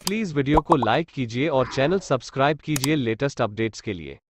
Please video को like कीजिए और चैनल सब्सक्राइब कीजिए लेटेस्ट अपडेट्स के लिए।